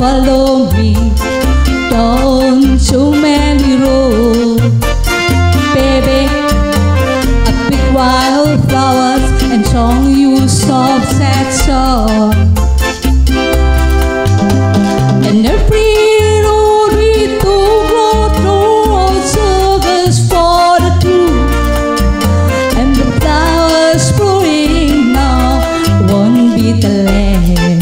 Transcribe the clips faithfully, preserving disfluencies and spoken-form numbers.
follow me down so many roads, baby. A big wildflowers and song you soft sad song, and every road we took road no service for the two, and the flowers blowing now won't be the land.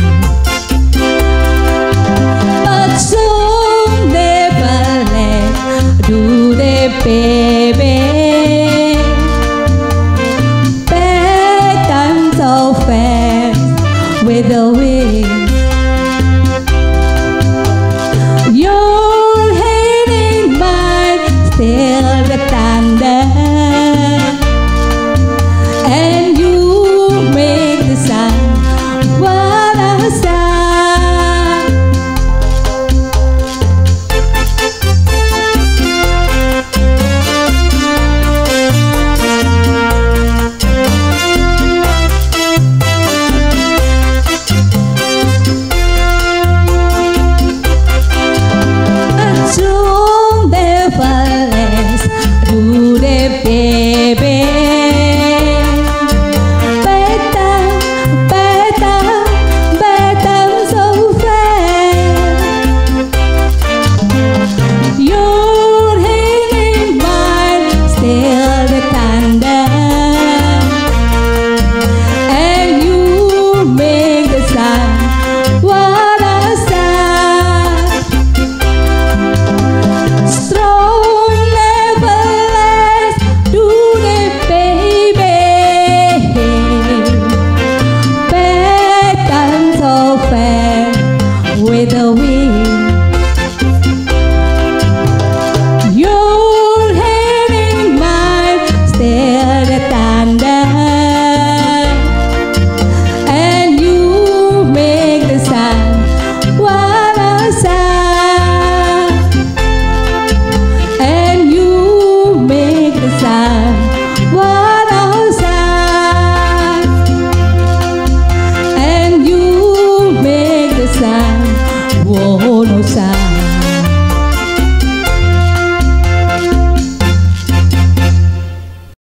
But some never let do they, baby. Bad times so fast with the wind. Your head in mine, still the thunder, and you make the sun what I say. Baby, better, better, better so fast. Your hand in mine, still the thunder, and you make the sun what I say. Strong never with the wind. Your hand in mine, still the thunder, and you make the sun what I say, and you make the sun what I say, and you make the sun whoa, no sound.